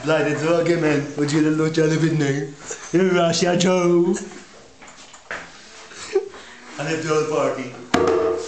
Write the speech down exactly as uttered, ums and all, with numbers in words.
Like the drogi man, wat jullie lot jullie vinden. In Russia, Joe. And a third party.